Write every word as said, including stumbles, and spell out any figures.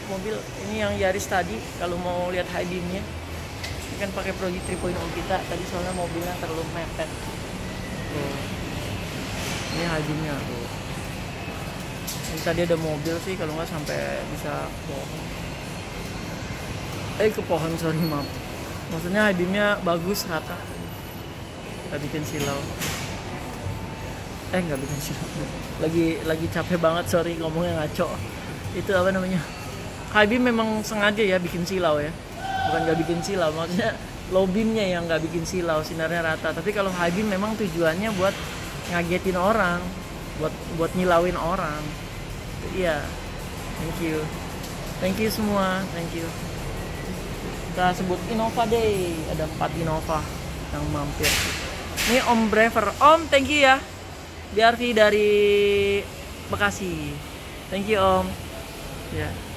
mobil. Ini yang Yaris tadi, kalau mau lihat high beamnya ini kan pakai Proji tiga titik nol kita tadi, soalnya mobilnya terlalu mepet tuh. Ini high beamnya tuh. Ini tadi ada mobil sih, kalau nggak sampai bisa ke pohon. Eh ke pohon, sorry maaf. Maksudnya high beamnya bagus, rata, nggak bikin silau. Eh nggak bikin silau. Lagi lagi capek banget, sorry ngomongnya ngaco. Itu apa namanya? High beam memang sengaja ya bikin silau ya. Bukan nggak bikin silau, maksudnya low beamnya yang nggak bikin silau, sinarnya rata. Tapi kalau high beam memang tujuannya buat ngagetin orang, buat buat nyilauin orang. Iya, thank you, thank you semua, thank you. Kita sebut Innova deh, ada empat Innova yang mampir. Ini Om Brever, Om, thank you ya. B R V dari Bekasi, thank you Om. Ya.